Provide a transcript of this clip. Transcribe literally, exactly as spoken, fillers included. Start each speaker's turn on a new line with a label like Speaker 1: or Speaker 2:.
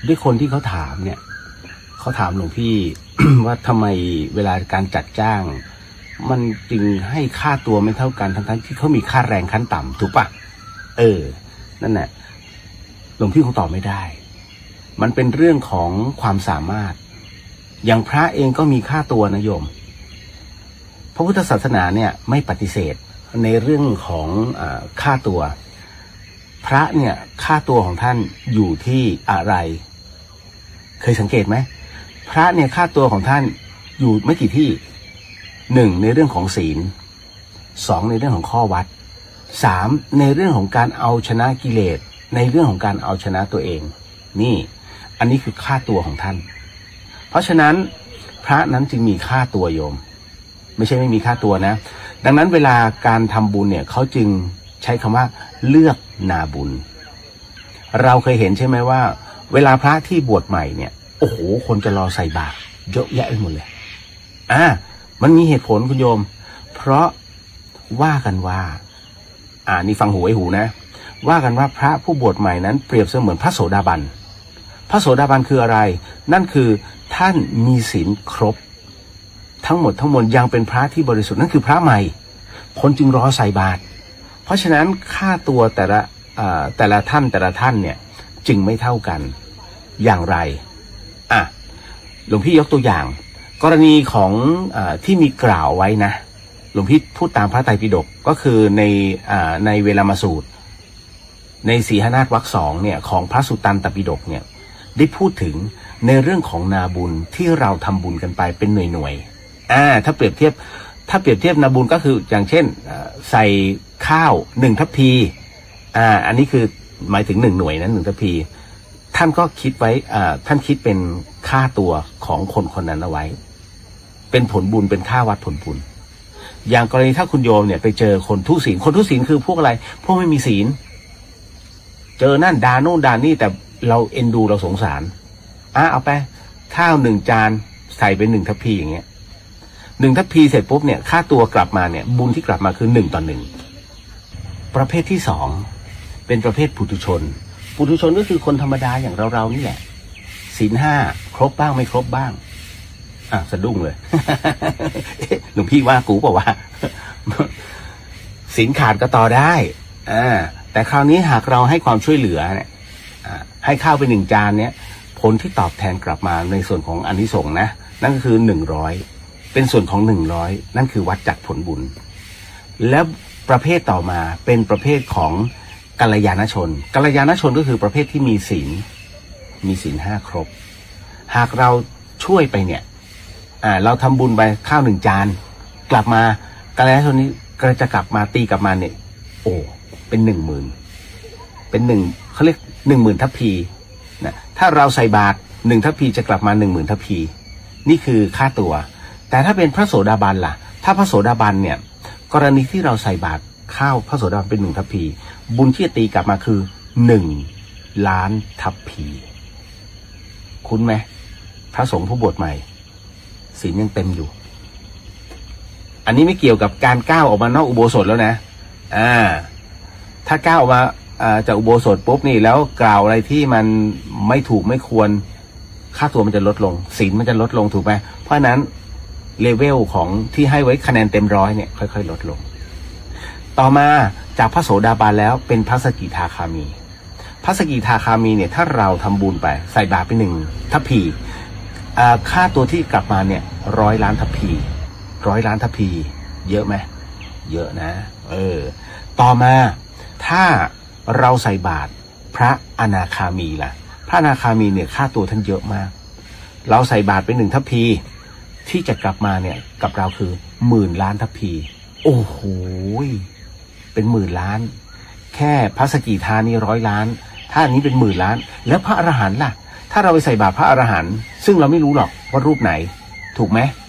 Speaker 1: ด้วยคนที่เขาถามเนี่ยเขาถามหลวงพี่ ว่าทำไมเวลาการจัดจ้างมันจึงให้ค่าตัวไม่เท่ากันทั้งๆที่เขามีค่าแรงขั้นต่ำถูกปะเออนั่นแหละหลวงพี่คงตอบไม่ได้มันเป็นเรื่องของความสามารถอย่างพระเองก็มีค่าตัวนะโยมพระพุทธศาสนาเนี่ยไม่ปฏิเสธในเรื่องของอ่าค่าตัวพระเนี่ยค่าตัวของท่านอยู่ที่อะไรเคยสังเกตไหมพระเนี่ยค่าตัวของท่านอยู่ไม่กี่ที่หนึ่งในเรื่องของศีลสองในเรื่องของข้อวัดสามในเรื่องของการเอาชนะกิเลสในเรื่องของการเอาชนะตัวเองนี่อันนี้คือค่าตัวของท่านเพราะฉะนั้นพระนั้นจึงมีค่าตัวโยมไม่ใช่ไม่มีค่าตัวนะดังนั้นเวลาการทำบุญเนี่ยเขาจึงใช้คำว่าเลือกนาบุญเราเคยเห็นใช่ไหมว่าเวลาพระที่บวชใหม่เนี่ยโอ้โหคนจะรอใส่บาตรเยอะแยะไปหมดเลยอ่ามันมีเหตุผลคุณโยมเพราะว่ากันว่าอ่านี่ฟังหูไว้หูนะว่ากันว่าพระผู้บวชใหม่นั้นเปรียบเสมือนพระโสดาบันพระโสดาบันคืออะไรนั่นคือท่านมีศีลครบทั้งหมดทั้งมวลยังเป็นพระที่บริสุทธิ์นั่นคือพระใหม่คนจึงรอใส่บาตรเพราะฉะนั้นค่าตัวแต่ละแต่ละท่านแต่ละท่านเนี่ยจึงไม่เท่ากันอย่างไรอ่ะหลวงพี่ยกตัวอย่างกรณีของอที่มีกล่าวไว้นะหลวงพี่พูดตามพระไตรปิฎกก็คือในในเวลามาสูตรในสีหนาฏวรรคสองเนี่ยของพระสุตตันตปิฎกเนี่ยได้พูดถึงในเรื่องของนาบุญที่เราทำบุญกันไปเป็นหน่วยหน่วยอ่าถ้าเปรียบเทียบถ้าเปรียบเทียบนาบุญก็คืออย่างเช่นใส่ข้าวหนึ่งทัพพีอ่าอันนี้คือหมายถึงหนึ่งหน่วยนั้นหนึ่งทัพพีท่านก็คิดไว้อ่าท่านคิดเป็นค่าตัวของคนคนนั้นเอาไว้เป็นผลบุญเป็นค่าวัดผลบุญอย่างกรณีถ้าคุณโยมเนี่ยไปเจอคนทุศีลคนทุศีลคือพวกอะไรพวกไม่มีศีลเจอนั่นด่าโน่นด่านี่แต่เราเอ็นดูเราสงสารอ่ะเอาไปข้าวหนึ่งจานใส่เป็นหนึ่งทัพพีอย่างเงี้ยหนึ่งทัพพีเสร็จปุ๊บเนี่ยค่าตัวกลับมาเนี่ยบุญที่กลับมาคือหนึ่งต่อหนึ่งประเภทที่สองเป็นประเภทปุถุชนปุถุชนก็คือคนธรรมดาอย่างเราๆนี่แหละศีลห้าครบบ้างไม่ครบบ้างอ่ะสะดุ้งเลย หลวงพี่ว่ากูบอกว่า ศีลขาดก็ต่อได้อ่าแต่คราวนี้หากเราให้ความช่วยเหลือเนี่ยให้ข้าวไปหนึ่งจานเนี่ยผลที่ตอบแทนกลับมาในส่วนของอานิสงส์นะนั่นก็คือหนึ่งร้อยเป็นส่วนของหนึ่งร้อยนั่นคือวัดจากผลบุญและประเภทต่อมาเป็นประเภทของกัลยาณชนกัลยาณชนก็คือประเภทที่มีศีลมีศีลห้าครบหากเราช่วยไปเนี่ยอ่าเราทำบุญไปข้าวหนึ่งจานกลับมากัลยาณชนนี้ก็จะกลับมาตีกลับมาเนี่ยโอ้เป็นหนึ่งหมื่นเป็นหนึ่งเขาเรียกหนึ่งหมื่นทัพพีนะถ้าเราใส่บาตรหนึ่งทัพพีจะกลับมาหนึ่งหมื่นทัพพีนี่คือค่าตัวแต่ถ้าเป็นพระโสดาบันล่ะถ้าพระโสดาบันเนี่ยกรณีที่เราใส่บาตรข้าวพระโสดาบันเป็นหนึ่งทัพพีบุญที่จะตีกลับมาคือหนึ่งล้านทัพพีคุ้นไหมพระสงฆ์ผู้บวชใหม่ศีลยังเต็มอยู่อันนี้ไม่เกี่ยวกับการก้าวออกมานอกอุโบสถแล้วนะอ่าถ้าก้าวออกมาจากอุโบสถปุ๊บนี่แล้วกล่าวอะไรที่มันไม่ถูกไม่ควรค่าตัวมันจะลดลงศีลมันจะลดลงถูกไหมเพราะนั้นเลเวลของที่ให้ไว้คะแนนเต็มร้อยเนี่ยค่อยๆลดลงต่อมาจากพระโสดาบันแล้วเป็นพระสกิทาคามีพระสกิทาคามีเนี่ยถ้าเราทำบุญไปใส่บาตรไปหนึ่งทัพพีค่าตัวที่กลับมาเนี่ยร้อยล้านทัพพีร้อยล้านทัพพีเยอะไหมเยอะนะเออต่อมาถ้าเราใส่บาตรพระอนาคามีล่ะพระอนาคามีเนี่ยค่าตัวท่านเยอะมากเราใส่บาตรไปหนึ่งทัพพีที่จะกลับมาเนี่ยกับเราคือหมื่นล้านทัพพีโอ้โหเป็นหมื่นล้านแค่พระสกิทานี่ร้อยล้านถ้าอันนี้เป็นหมื่นล้านแล้วพระอรหันต์ล่ะถ้าเราไปใส่บาตรพระอรหันต์ซึ่งเราไม่รู้หรอกว่ารูปไหนถูกไหม